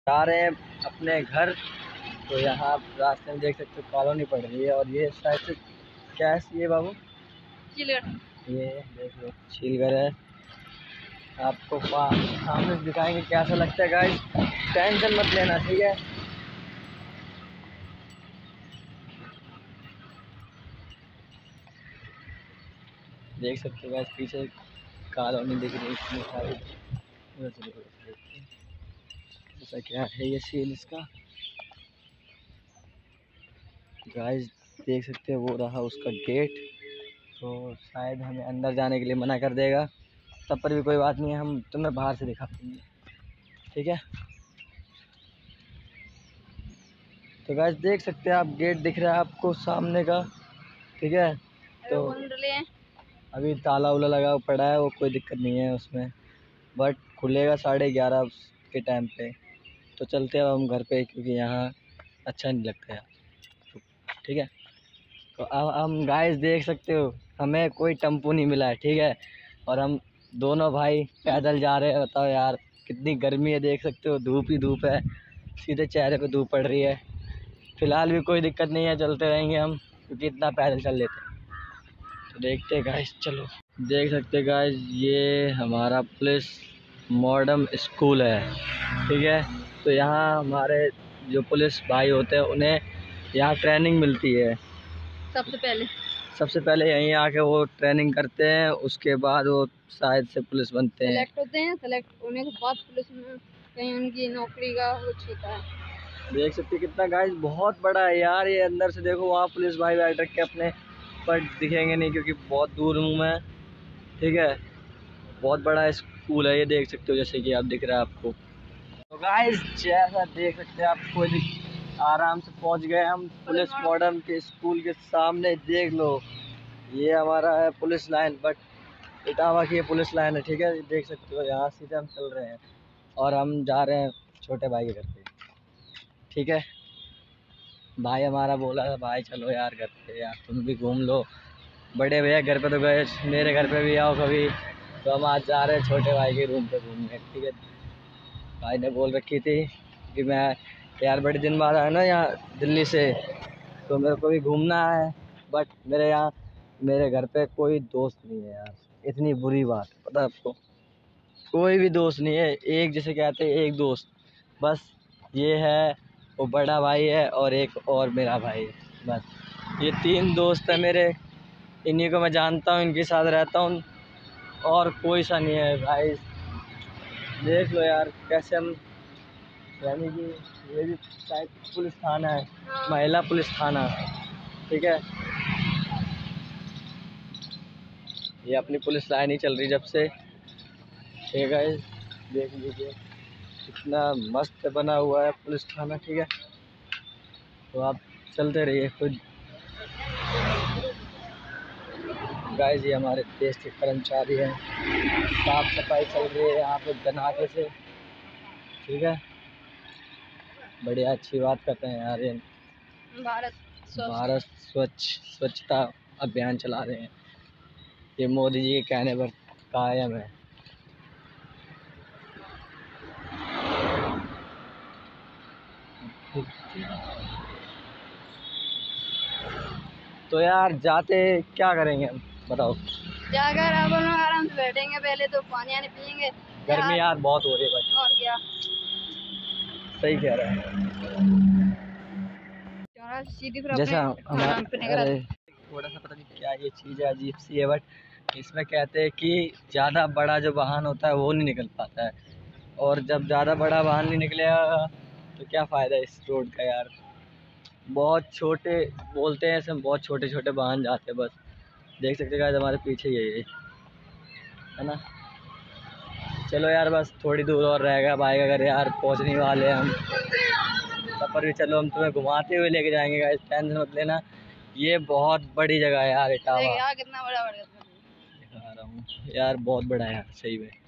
जा रहे हैं अपने घर। तो यहाँ आप रास्ते में देख सकते हो कॉलोनी पड़ रही है, और ये शायद से क्या है ये बाबू, चिलगढ़। ये देख लो चिलगढ़ है। आपको सामने दिखाएंगे कैसा लगता है गाइस, टेंशन मत लेना, ठीक है। देख सकते हो गाइस पीछे कॉलोनी दिख रही है इतनी सारी। ऐसा क्या है ये सीन इसका गाइस, देख सकते हो वो रहा उसका गेट। तो शायद हमें अंदर जाने के लिए मना कर देगा, तब पर भी कोई बात नहीं है, हम तुम्हें बाहर से दिखा देंगे, ठीक है। तो गाइस देख सकते हैं आप, गेट दिख रहा है आपको सामने का, ठीक है। तो अभी ताला उला लगा पड़ा है, वो कोई दिक्कत नहीं है उसमें, बट खुलेगा 11:30 के टाइम पे। तो चलते हैं अब हम घर पे, क्योंकि यहाँ अच्छा नहीं लगता यार, ठीक है। तो अब हम गाइस देख सकते हो हमें कोई टेम्पो नहीं मिला है, ठीक है, और हम दोनों भाई पैदल जा रहे हैं। बताओ यार कितनी गर्मी है, देख सकते हो धूप ही धूप है, सीधे चेहरे पे धूप पड़ रही है। फिलहाल भी कोई दिक्कत नहीं है, चलते रहेंगे हम, क्योंकि इतना पैदल चल लेते हैं। तो देखते हैं गाइस, चलो। देख सकते हैं गाइस ये हमारा पुलिस मॉडर्न स्कूल है, ठीक है। तो यहाँ हमारे जो पुलिस भाई होते हैं उन्हें यहाँ ट्रेनिंग मिलती है। सबसे पहले यहीं आके वो ट्रेनिंग करते हैं, उसके बाद वो शायद से पुलिस बनते हैं, सेलेक्ट होते हैं। सेलेक्ट होने के बाद पुलिस में कहीं उनकी नौकरी का कुछ होता है। देख सकते कितना गाइस बहुत बड़ा है यार ये, अंदर से देखो वहाँ पुलिस भाई बैठ रख के अपने, पर दिखेंगे नहीं क्योंकि बहुत दूर हूँ मैं, ठीक है। बहुत बड़ा स्कूल है ये, देख सकते हो जैसे कि आप दिख रहा है आपको। तो गाइस जैसा देख सकते हैं आप, कोई आराम से पहुंच गए हम पुलिस मॉडर्न के स्कूल के सामने। देख लो ये हमारा है पुलिस लाइन, बट इटावा की ये पुलिस लाइन है, ठीक है। देख सकते हो यहाँ सीधे हम चल रहे हैं, और हम जा रहे हैं छोटे भाई के घर पे, ठीक है। भाई हमारा बोला था भाई चलो यार घर पे, यार तुम भी घूम लो, बड़े भैया घर पे तो गए, मेरे घर पे भी आओ कभी। तो हम आज जा रहे हैं छोटे भाई के रूम पे घूमने, ठीक है। भाई ने बोल रखी थी कि मैं यार बड़े दिन बाद आया ना यहाँ दिल्ली से, तो मेरे को भी घूमना है, बट मेरे घर पे कोई दोस्त नहीं है यार। इतनी बुरी बात, पता है आपको, कोई भी दोस्त नहीं है। एक जैसे कहते हैं एक दोस्त बस, ये है, वो बड़ा भाई है, और एक और मेरा भाई है, बस ये 3 दोस्त है मेरे। इन्हीं को मैं जानता हूँ, इनके साथ रहता हूँ, और कोई सा नहीं है भाई। देख लो यार कैसे हम, यानी कि ये भी शायद पुलिस थाना है, महिला पुलिस थाना, ठीक है। ये अपनी पुलिस लाइन ही चल रही जब से, ठीक है। देख लीजिए कितना मस्त बना हुआ है पुलिस थाना, ठीक है। तो आप चलते रहिए खुद। गाइस ये हमारे देश के कर्मचारी हैं, साफ सफाई चल रही है यहाँ पे धनाके से, ठीक है। बढ़िया अच्छी बात करते हैं यार, ये भारत स्वच्छता अभियान चला रहे हैं, ये मोदी जी के कहने पर कायम है। तो यार जाते क्या करेंगे हम, बताओ। जाकर अब हम आराम से बैठेंगे, पहले तो पानी आने पियेंगे। गर्मी यार बहुत हो रही है भाई, और क्या, सही कह रहा है। जैसा हमारे थोड़ा सा पता नहीं क्या ये चीज़ है, अजीब सी है, बट इसमें कहते हैं कि ज़्यादा बड़ा जो वाहन होता है वो नहीं निकल पाता है, और जब ज़्यादा बड़ा वाहन नहीं निकलेगा तो क्या फ़ायदा इस रोड का यार। बहुत छोटे बोलते हैं इसमें, बहुत छोटे छोटे वाहन जाते हैं बस। देख सकते हैं हमारे पीछे ये है ना। चलो यार बस थोड़ी दूर और रहेगा बाइक, अगर यार पहुंचने वाले हम, तब पर भी चलो हम तुम्हें घुमाते हुए लेके जाएंगे गाइस, टेंशन मत लेना। ये बहुत बड़ी जगह है यार इटावा, कितना बड़ा दिखा रहा हूँ यार, बहुत बड़ा है यार सही में।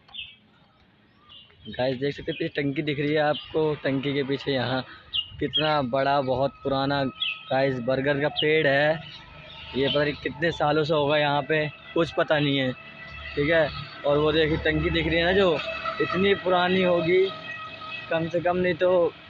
गाइस देख सकते हैं टंकी दिख रही है आपको, टंकी के पीछे यहाँ कितना बड़ा बहुत पुराना गाइस बरगद का पेड़ है। ये पता नहीं कितने सालों से होगा यहाँ पे, कुछ पता नहीं है, ठीक है। और वो देखिए टंकी दिख रही है ना जो, इतनी पुरानी होगी, कम से कम नहीं तो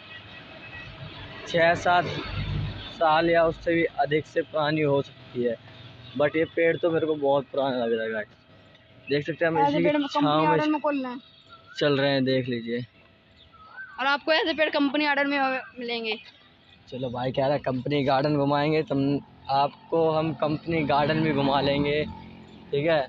6-7 साल या उससे भी अधिक से पुरानी हो सकती है। बट ये पेड़ तो मेरे को बहुत पुराना लग रहा है गाइस। देख सकते हैं हम इसी की छाँव में चल रहे हैं, देख लीजिए। और आपको ऐसे पेड़ कंपनी ऑर्डर में मिलेंगे। चलो भाई कह रहा है कंपनी गार्डन घुमाएंगे, तुम आपको हम कंपनी गार्डन भी घुमा लेंगे, ठीक है।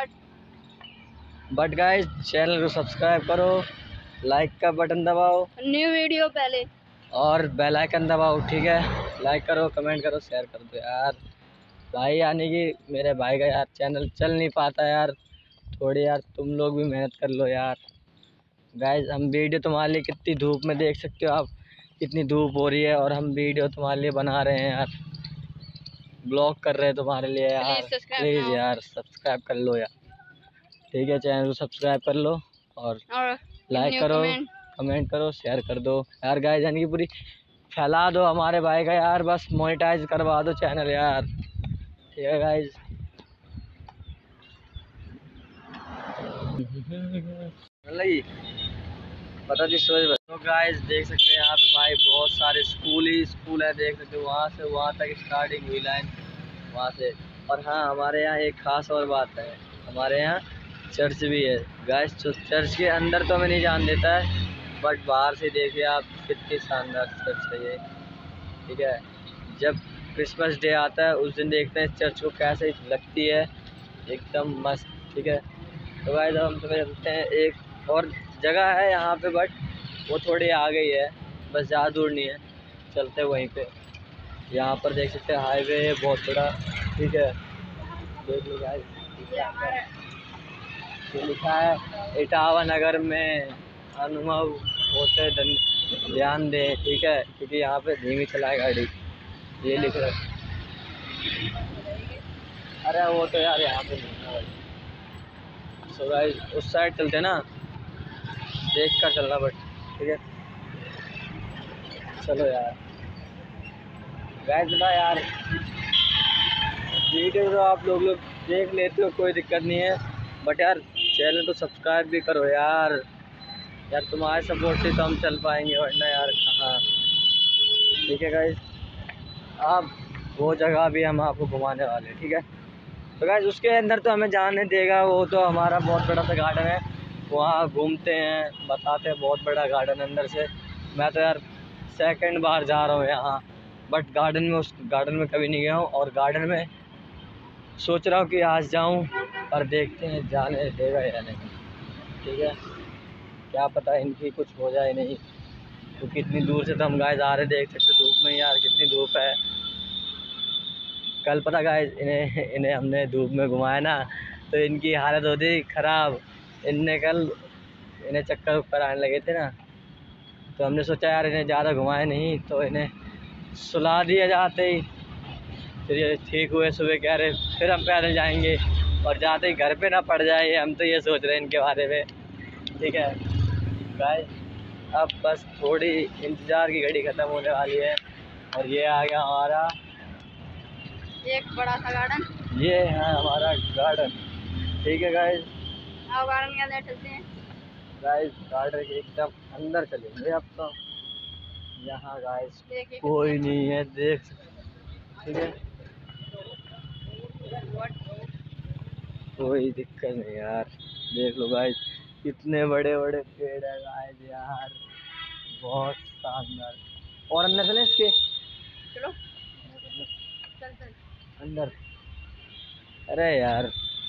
बट गाइस चैनल को सब्सक्राइब करो, लाइक का बटन दबाओ, न्यू वीडियो पहले और बेल आइकन दबाओ, ठीक है। लाइक करो, कमेंट करो, शेयर कर दो यार। भाई यानी कि मेरे भाई का यार चैनल चल नहीं पाता यार, थोड़ी यार तुम लोग भी मेहनत कर लो यार। गाइस हम वीडियो तुम्हारे लिए, कितनी धूप में देख सकते हो आप, कितनी धूप हो रही है, और हम वीडियो तुम्हारे लिए बना रहे हैं यार, ब्लॉग कर रहे हैं तुम्हारे लिए यार। प्लीज़ यार सब्सक्राइब कर लो यार, ठीक है। चैनल को सब्सक्राइब कर लो और लाइक करो, कमेंट करो, शेयर कर दो यार। गाइस यानी कि पूरी फैला दो हमारे भाई का यार, बस मोनेटाइज करवा दो चैनल यार, ठीक है गाइस। पता थी सोच। तो गाइस देख सकते हैं यहाँ पे भाई बहुत सारे स्कूल ही स्कूल है, देख सकते हो वहाँ से वहाँ तक स्टार्टिंग हुई लाइन वहाँ से। और हाँ हमारे यहाँ एक ख़ास और बात है, हमारे यहाँ चर्च भी है गाइस। चर्च के अंदर तो हमें नहीं जान देता है, बट बाहर से देखिए आप कितनी शानदार चर्च है ये, ठीक है। जब क्रिसमस डे आता है उस दिन देखते हैं चर्च को कैसे लगती है, एकदम मस्त, ठीक है। तो गाइस हम तुम्हें चलते हैं, एक और जगह है यहाँ पे, बट वो थोड़ी आ गई है, बस ज़्यादा दूर नहीं है, चलते हैं वहीं पे। यहाँ पर देख सकते हैं हाईवे है बहुत बड़ा, ठीक है। देख लो गाइस ये लिखा है इटावा नगर में अनुभव होते ध्यान दें, ठीक है, क्योंकि यहाँ पे धीमी चलाए गाड़ी, ये लिख रहा है। अरे वो तो यार यहाँ पे नहीं है भाई। सो गाइस उस साइड चलते ना, देख कर चलना, बट ठीक है चलो यार। गाइस ना यार वीडियो तो आप लोग देख लेते हो, कोई दिक्कत नहीं है, बट यार चैनल को सब्सक्राइब भी करो यार। यार तुम्हारे सपोर्ट से तो हम चल पाएंगे, वरना यार कहाँ, ठीक है गाइस। अब वो जगह भी हम आपको घुमाने वाले हैं, ठीक है। तो गाइस उसके अंदर तो हमें जाने देगा, वो तो हमारा बहुत बड़ा सा गार्डन है, वहाँ घूमते हैं, बताते हैं, बहुत बड़ा गार्डन अंदर से। मैं तो यार सेकंड बार जा रहा हूँ यहाँ, बट गार्डन में, उस गार्डन में कभी नहीं गया हूँ, और गार्डन में सोच रहा हूँ कि आज जाऊँ, पर देखते हैं जाने देगा या नहीं, ठीक है। क्या पता इनकी कुछ हो जाए नहीं, क्योंकि इतनी दूर से तो हम गाइस आ रहे, देख सकते धूप में यार कितनी धूप है। कल पता गाइस इन्हें हमने धूप में घुमाया ना, तो इनकी हालत होती ख़राब। इनने कल इन्हें चक्कर ऊपर आने लगे थे ना, तो हमने सोचा यार इन्हें ज़्यादा घुमाए नहीं, तो इन्हें सुला दिया जाते ही, फिर ये ठीक हुए। सुबह कह रहे फिर हम पैदल जाएंगे, और जाते ही घर पे ना पड़ जाए, हम तो ये सोच रहे हैं इनके बारे में, ठीक है गाइस। अब बस थोड़ी इंतज़ार की घड़ी ख़त्म होने वाली है, और ये आ गया हमारा एक बड़ा सा गार्डन, ये है हमारा गार्डन, ठीक है गाइस। आप गार्डन के अंदर चलते हैं गाइस गार्डन के एकदम अंदर चलेंगे अब तो। यहाँ गाइस कोई नहीं है, देख सकते, ठीक है, कोई दिक्कत नहीं यार। देख लो गाइस कितने बड़े बड़े पेड़ है गाइस यार, बहुत शानदार। और अंदर चले इसके, चलो चल अंदर। अरे यार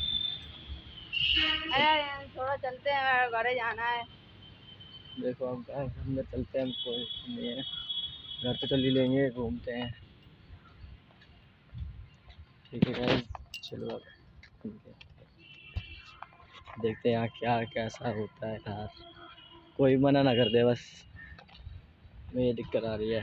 अरे थोड़ा चलते हैं, घर जाना है। देखो हम अंदर चलते हैं, हम कोई नहीं है, घर तो चल ही लेंगे, घूमते हैं, ठीक है गाइस। चलो अब देखते हैं यहाँ क्या कैसा होता है यार, कोई मना ना कर दे, बस मुझे दिक्कत आ रही है।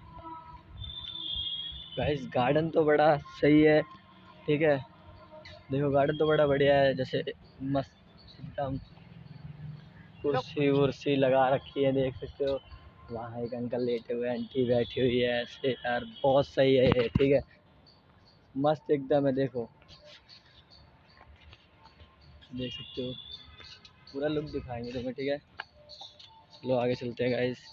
गाइस गार्डन तो बड़ा सही है, ठीक है। देखो गार्डन तो बड़ा बढ़िया है, जैसे मस्त एकदम कुर्सी वुर्सी लगा रखी है, देख सकते हो। वहाँ एक अंकल लेटे हुए, आंटी बैठी हुई है, ऐसे यार बहुत सही है ये, ठीक है, मस्त एकदम है। देखो देख सकते हो, पूरा लुक दिखाएंगे तुम्हें, ठीक है। चलो आगे चलते हैं गाइस।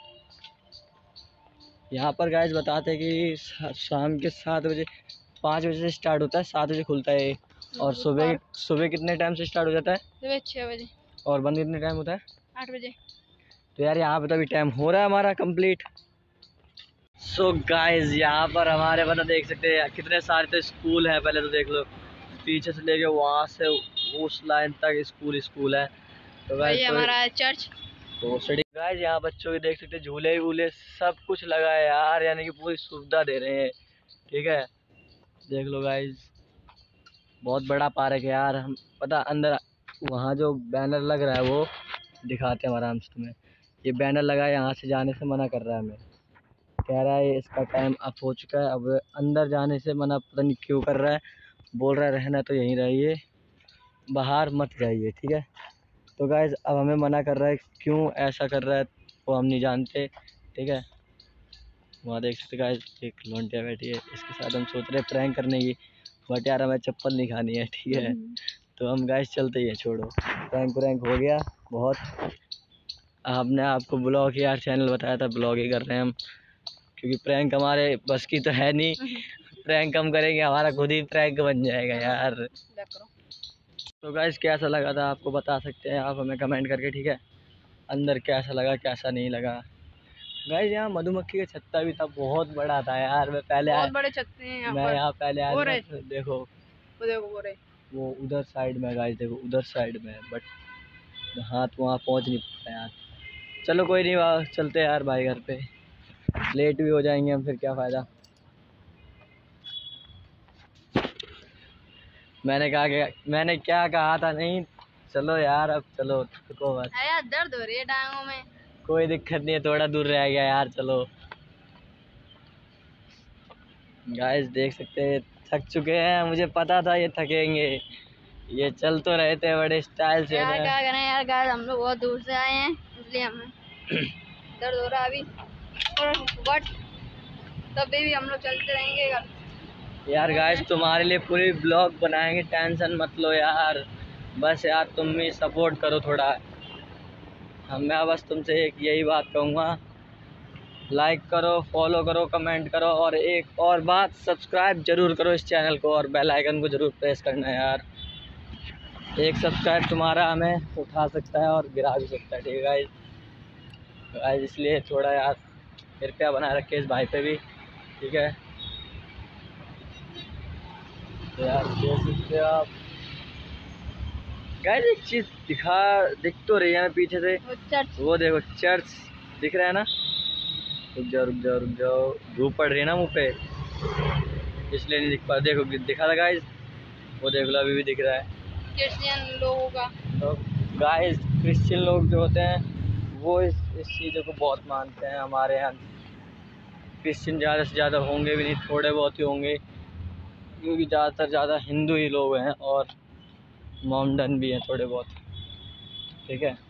यहाँ पर गाइस बताते हैं कि शाम के 7 बजे 5 बजे से स्टार्ट होता है, 7 बजे खुलता है। और सुबह सुबह कितने टाइम से स्टार्ट हो जाता है? सुबह 6 बजे। और बंद कितने टाइम होता है? 8 बजे। तो यार यहाँ पे तो अभी टाइम हो रहा है हमारा कंप्लीट। सो गाइस यहाँ पर हमारे मतलब देख सकते हैं कितने सारे तो स्कूल है। पहले तो देख लो पीछे से लेके वहाँ से उस लाइन तक स्कूल है। तो गाइस हमारा चर्च तो स्टडी गाइस यहाँ बच्चों के देख सकते हैं झूले वूले सब कुछ लगा है यार, यानी कि पूरी सुविधा दे रहे हैं। ठीक है देख लो गाइस बहुत बड़ा पार्क है यार। हम पता अंदर वहाँ जो बैनर लग रहा है वो दिखाते हैं आराम से तुम्हें। ये बैनर लगा है यहाँ से जाने से मना कर रहा है हमें, कह रहा है इसका टाइम अप हो चुका है, अब अंदर जाने से मना पता नहीं क्यों कर रहा है। बोल रहा है रहना तो यहीं रहिए, बाहर मत जाइए। ठीक है तो गाइस अब हमें मना कर रहा है, क्यों ऐसा कर रहा है वो हम नहीं जानते। ठीक है वहाँ देख सकते गाइस एक लौंडिया बैठी है, इसके साथ हम सोच रहे हैं प्रैंक करने की, बट यार हमें चप्पल नहीं खानी है। ठीक है तो हम गाइस चलते ही हैं, छोड़ो प्रैंक हो गया बहुत। आपने आपको ब्लॉग यार चैनल बताया था, ब्लॉग ही कर रहे हैं हम, क्योंकि प्रैंक हमारे बस की तो है नहीं। प्रैंक हम करेंगे हमारा खुद ही प्रैंक बन जाएगा यार। तो गाइस कैसा लगा था आपको बता सकते हैं आप हमें कमेंट करके। ठीक है अंदर कैसा लगा कैसा नहीं लगा। गाइस यहाँ मधुमक्खी का छत्ता भी था, बहुत बड़ा था यार। मैं पहले बहुत बड़े छत्ते हैं यहाँ मैं पर। यहाँ पहले आया था, देखो वो उधर साइड में गाइस, देखो उधर साइड में है, बट हाथ वहाँ पहुँच नहीं पाया यार। चलो कोई नहीं वहाँ चलते यार भाई घर पे, लेट भी हो जाएंगे हम, फिर क्या फ़ायदा। मैंने क्या कहा था नहीं। चलो यार अब चलो रुको बस। यार दर्द हो रही है टांगों में। कोई दिक्कत नहीं है, थोड़ा दूर रह गया यार। चलो गाइस देख सकते हैं थक चुके हैं, मुझे पता था ये थकेंगे, ये चल तो रहे थे बड़े स्टाइल से। यार क्या करें यार गाइस हम लोग बहुत दूर से आए हैं इसलिए हमें दर्द हो रहा है अभी, बट तभी भी हम लोग चलते रहेंगे यार गाइस तुम्हारे लिए पूरी ब्लॉग बनाएंगे, टेंशन मत लो यार। बस यार तुम भी सपोर्ट करो थोड़ा। मैं बस तुमसे एक यही बात कहूँगा, लाइक करो फॉलो करो कमेंट करो, और एक और बात सब्सक्राइब जरूर करो इस चैनल को, और बेल आइकन को जरूर प्रेस करना यार। एक सब्सक्राइब तुम्हारा हमें उठा सकता है और गिरा भी सकता है। ठीक है गाइस इसलिए थोड़ा यार कृपया बना रखे इस भाई पे भी। ठीक है तो यार देख सकते हो आप गाइस एक चीज़ दिख तो रही है पीछे से, वो देखो चर्च दिख रहा है ना। रुक जाओ धूप पड़ रही है ना मुँह पे इसलिए नहीं दिख पा। देखो दिखा था गाइस, वो देख लो अभी भी दिख रहा है क्रिश्चियन लोगों का। तो गाइस क्रिश्चियन लोग जो होते हैं वो इस चीज़ों को बहुत मानते हैं। हमारे यहाँ क्रिश्चियन ज़्यादा से ज़्यादा होंगे भी नहीं, थोड़े बहुत ही होंगे, क्योंकि ज़्यादातर ज़्यादा हिंदू ही लोग हैं और मोमडन भी हैं थोड़े बहुत। ठीक है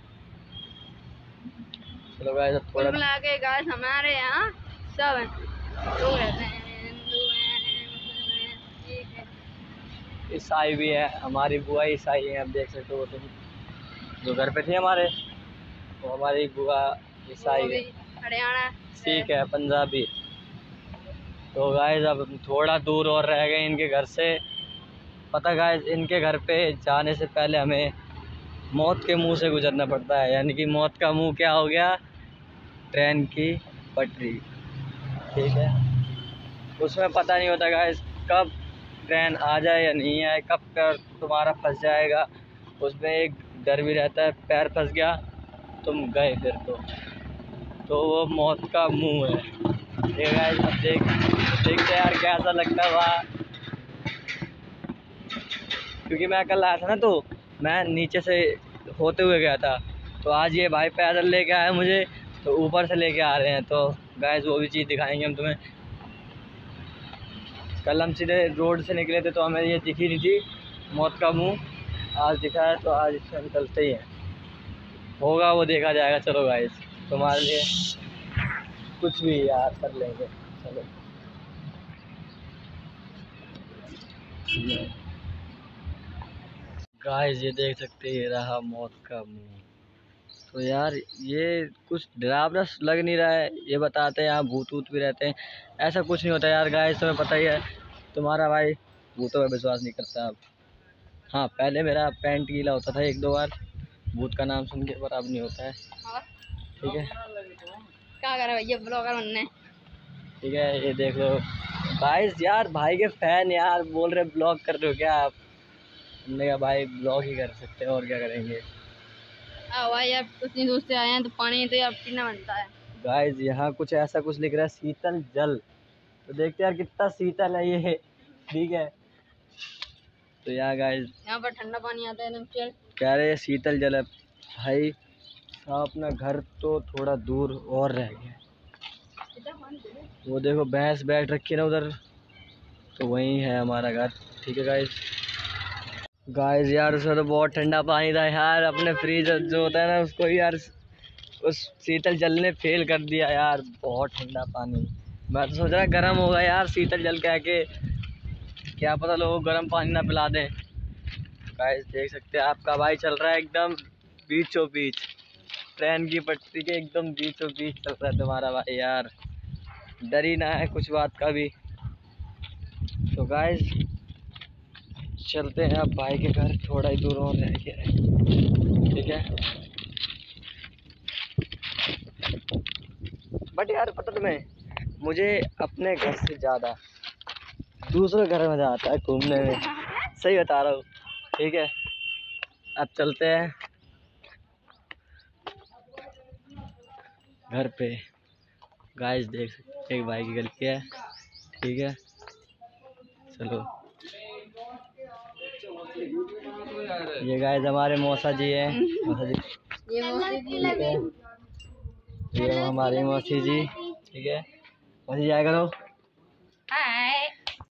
चलो गाइस अब थोड़ा मिला के गाइस हमारे यहाँ सब लोग रहते हैं, हिंदू हैं मुस्लिम हैं, ठीक है ईसाई भी है, हमारी बुआ ईसाई है। अब देख सकते हो तुम जो घर पे थे हमारे, वो हमारी बुआ ईसाई है, हरियाणा सिख है, पंजाबी। तो गाइस अब थोड़ा दूर और रह गए इनके घर से। पता गाइस इनके घर पे जाने से पहले हमें मौत के मुंह से गुजरना पड़ता है, यानी कि मौत का मुंह क्या हो गया, ट्रेन की पटरी। ठीक है उसमें पता नहीं होता गाइस कब ट्रेन आ जाए या नहीं आए, कब कर तुम्हारा फंस जाएगा। उसमें एक डर भी रहता है, पैर फंस गया तुम गए फिर तो वो मौत का मुंह है। ये गाइस अब देखते यार कैसा लगता है वहाँ, क्योंकि मैं कल आया था ना तो मैं नीचे से होते हुए गया था, तो आज ये भाई पैदल लेके आए मुझे, तो ऊपर से लेके आ रहे हैं। तो गाइस वो भी चीज़ दिखाएंगे हम तुम्हें। कल हम सीधे रोड से निकले थे तो हमें ये दिखी नहीं थी मौत का मुंह, आज दिखा है तो आज इससे हम चलते ही हैं, होगा वो देखा जाएगा। चलो गाइस तुम्हारे लिए कुछ भी यार कर लेंगे। चलो गाइस ये देख सकते हैं, ये रहा मौत का मुंह। तो यार ये कुछ डरावना लग नहीं रहा है, ये बताते हैं यहाँ भूत वूत भी रहते हैं, ऐसा कुछ नहीं होता यार गाइस, तुम्हें पता ही है, तुम्हारा भाई भूतों पर विश्वास नहीं करता अब। हाँ पहले मेरा पैंट गीला होता था 1-2 बार भूत का नाम सुन के, पर अब नहीं होता है। ठीक है क्या कर भैया ब्लॉगर बनने। ठीक है ये देख लो गाइस, यार भाई के फैन यार बोल रहे ब्लॉग कर रहे हो क्या आप? हमने कहा भाई ब्लॉग ही कर सकते हैं और क्या करेंगे। भाई आप उतनी दूर से आए हैं तो पानी तो यार पीना बनता है। गाइस यहाँ कुछ ऐसा कुछ लिख रहा है शीतल जल, तो देखते हैं यार कितना शीतल है ये। ठीक है तो यहाँ गाइस यहाँ पर ठंडा पानी आता है एकदम चिल। कह रहे हैं शीतल जल है भाई। अपना घर तो थोड़ा दूर और रह गया, वो देखो भैंस बैठ रखी है ना उधर, तो वहीं है हमारा घर। ठीक है गाइस यार उसमें तो बहुत ठंडा पानी था यार, अपने फ्रीज जो होता है ना उसको यार उस शीतल जल ने फेल कर दिया यार, बहुत ठंडा पानी। मैं तो सोच रहा गर्म होगा यार, शीतल जल कह के क्या पता लोग गर्म पानी ना पिला दें। गाइस देख सकते हैं आपका भाई चल रहा है एकदम बीचों बीच, ट्रेन की पटरी के एकदम बीचों बीच चल रहा है तुम्हारा भाई यार, डर ही ना है कुछ बात का भी। तो गाइस चलते हैं अब भाई के घर, थोड़ा ही दूर और रह गया है। ठीक है बट यार पता तुम्हें, मुझे अपने घर से ज़्यादा दूसरे घर में मज़ा आता है घूमने में, सही बता रहा हूँ। ठीक है अब चलते हैं घर पे। गाइस देख सकते एक भाई की गलती है। ठीक है चलो ये गाइस हमारे मौसा जी हैं, मौसा जी ये मौसी जी ठीक है, ये हमारी मौसी जी। ठीक है मौसी जाया करो।